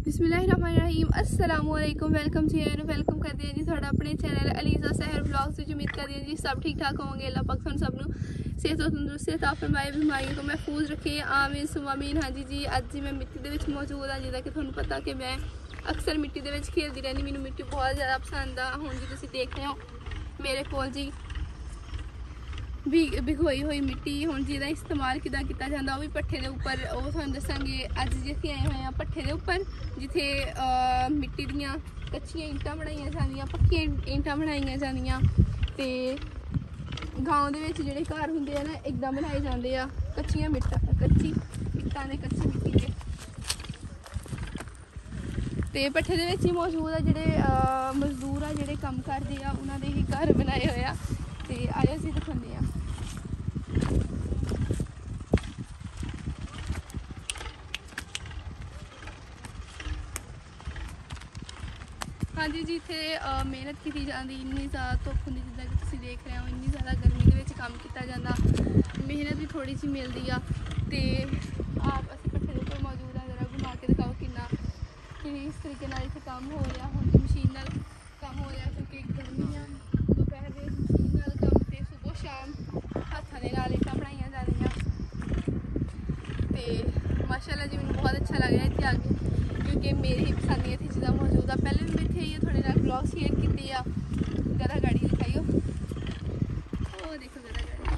बिस्मिल्लाहिर्रहमानिर्रहीम अस्सलाम वालेकुम। वेलकम जी एंड वेलकम करते हैं जी थोड़ा अपने चैनल अलीज़ा सहर ब्लॉग्स ਵਿੱਚ। उम्मीद करते हैं जी सब ठीक ठाक होंगे। अल्लाह पाक तुम सब सेहत और तंदुरुस्ती अता फरमाए, बीमारियों को महफूज रखे, आमीन सुम्मा आमीन। हाँ जी अज जी मैं मिट्टी ਦੇ ਵਿੱਚ मौजूद हाँ, जिदा कि ਤੁਹਾਨੂੰ पता कि मैं अक्सर मिट्टी ਦੇ ਵਿੱਚ खेलती रहनी, मैंने मिट्टी बहुत ज़्यादा पसंद आ। ਹੁਣ जी तुसीं देख रहे हो मेरे कोल जी भिगोई हुई मिट्टी। हुण जिहदा इस्तेमाल किदां कीता जांदा ओह भी पट्ठे दे उपर ओह तुहानूं दस्सांगे। अज जित्थे आए हुए हैं पट्ठे दे उपर, जिथे मिट्टी दियां कच्चियां ईंटां बनाईयां जांदियां, पक्कियां ईंटां बनाईयां जांदियां। ते गांव दे विच जिहड़े घर हुंदे आ ना इदां बनाए जांदे आ, कच्चियां कच्ची ईंटां दे, कच्ची मिट्टी दे। ते पट्ठे दे विच ही मौजूद आ जिहड़े मजदूर आ, जिहड़े कम्म करदे आ, उन्हां दे ही घर बनाए होए आ। ते आयो असीं दिखांदे आ। हाँ जी इत्थे मेहनत की जाती, इन्नी ज़्यादा धुप्प होंदी जिद्दां कि तुसीं देख रहे हो, इन्नी ज़्यादा गर्मी दे विच कम्म कीता जांदा, मेहनत भी थोड़ी जी मिलदी आ। ते आप असीं पट्ठे दे उपर मौजूद आ, जरा घुमा के दिखाओ कि इस तरीके नाल इत्थे कम्म हो रहा। हुण मशीन नाल कम्म हो रहा क्योंकि गर्मी आ, दोपहर दे मशीन नाल कम्म, ते सुबह शाम हत्थां दे नाल ईंटां बनाईयां जांदियां। ते माशाअल्लाह जी मैनूं बहुत अच्छा लग रहा इत्थे आके, क्योंकि मेरी ही पसंद इत्थे चीज़ां मौजूद आ। पहले भी मैं इत्थे आइए थोड़े नाल ब्लॉग शेयर कीते आ। गधा गाड़ी दिखाइयो, ओह देखो गधा गाड़ी।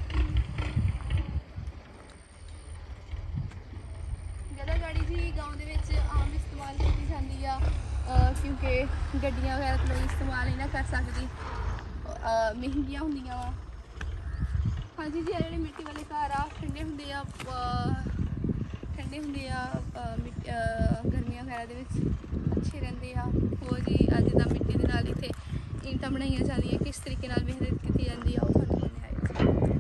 गधा गाड़ी जी गाँव दे विच आम इस्तेमाल की जाती आ, क्योंकि गड्डियां वगैरह तो लोग इस्तेमाल नहीं ना कर सकदी, महंगियां होंदियां वा। हाँ जी जिहड़े मिट्टी वाले घर आ ठंडे होंदे आ, ठंडे होंदे आ, गर्मियां वगैरह दे विच अच्छे रहिंदे आ। होर जी जिद्दां मिट्टी दे नाल इत्थे ईंटां बनाईयां जांदियां, किस तरीके नाल मेहनत कीती जांदी आ ओह तुहानूं दिखाने आए।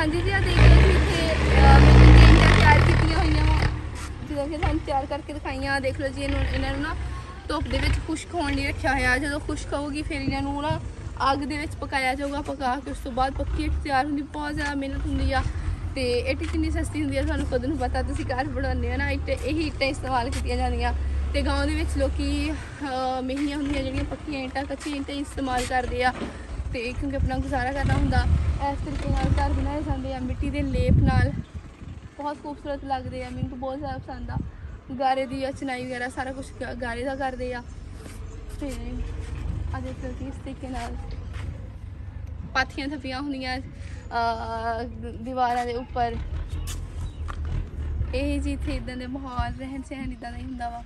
हाँ जी आ देख लो जी इतने मैंने तैयार की हुई वा जो कि सू तैयार करके दिखाई देख लो जी इन्होंने ना धुप के खुश्क होने लिए रखा हुआ जो खुश्क होगी फिर इन्हों ना अग के पकाया जाऊगा पका के उस तो बाद पक्की इट तैयार होंगी बहुत ज़्यादा मेहनत होंगी आ तो इट कितनी सस्ती होंगी है सानू खुद पता तुम घर बनाने हो ना इट यही इट्टां इस्तेमाल की जांदियां ते गाँव के लोग मेहियां होंदियां जिहड़ियां पक्कियां ईंटां कच्चियां ईंटां इस्तेमाल करते हैं तो क्योंकि अपना गुजारा करना होंदा इस तरीके घर बनाए जाते हैं मिट्टी के लेप नाल बहुत खूबसूरत लगते हैं मैंने तो बहुत ज़्यादा पसंद आ गारे की चनाई वगैरह सारा कुछ गारे का करते हैं तो देखो कि इस तरीके पाथियां थप्पियां होंदियां दीवारों के उपर यही जी इत्थे इदां दे माहौल रहन सहन इदां दा ही हुंदा वा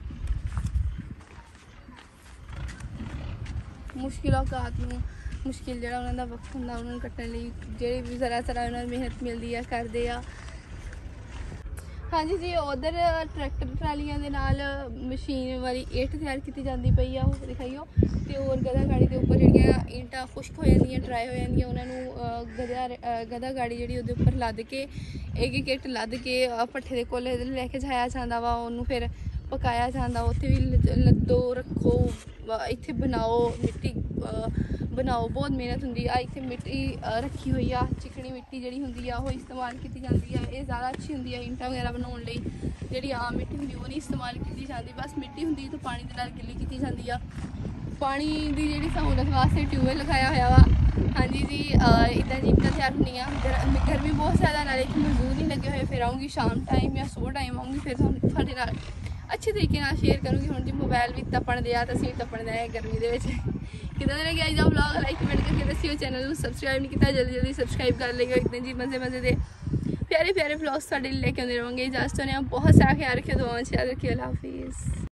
मुश्किल औकात नूं मुश्किल जिहड़ा उन्हां दा वक्त हुंदा उन्हां नूं कट्टण लई जिहड़ी भी जरा उन्हां नूं मेहनत मिलदी आ करदे आ हाँ जी उधर ट्रैक्टर ट्रालियां दे नाल मशीन वाली इट तैयार की जाती पई आ दिखाइयो तो और गधा गाड़ी के उपर जिहड़ियां ईंटां खुश्क हो जांदियां ड्राई हो जांदियां उन्हां नूं गधा गाड़ी जिहड़ी उहदे उपर लद के एक इट लद के भट्ठे के कोले लैके जाया जाता वा उन्होंने फिर पकाया जाता उत्थे भी लद्दो रखो इत्थे बनाओ मिट्टी बनाओ बहुत मेहनत होंगी आ इत्थे मिट्टी रखी हुई आ चिकनी मिट्टी जिहड़ी हुंदी आ वो इस्तेमाल की जाती है ये ज़्यादा अच्छी होंगी है ईंटां वगैरह बनाने लई जिहड़ी आम मिट्टी होंदी वो नहीं इस्तेमाल की जाती बस मिट्टी होंदी तो पानी दे नाल गिल्ली की जाती आ पानी की जिहड़ी सहूलत वास्ते ट्यूबवेल लगाया हुआ वा हाँ जी इदां जी ईंटां तैयार होंदियां गर्मी बहुत ज़्यादा नाले इत्थे मजदूर नहीं लगे हुए फिर आऊँगी शाम टाइम या सुबह टाइम आऊँगी फिर तुहाडे नाल अच्छे तरीके नाल शेयर करूँगी हुण जी मोबाइल भी तपण दिया तो असीं तपण दे गर्मी दे विच किदां दा लग्गिया अज दा व्लॉग लाइक कमेंट करके दस्सिओ चैनल नूं सबसक्राइब नहीं किया जल्दी सबसक्राइब कर लिओ इतने जी मजे मजे दे प्यारे प्यारे व्लॉग्स तुहाडे लेके आउंदे रहांगे इजाजत ने बहुत सारा ख्याल रखियो दुआओं च याद रखियो अल्लाह हाफिज़।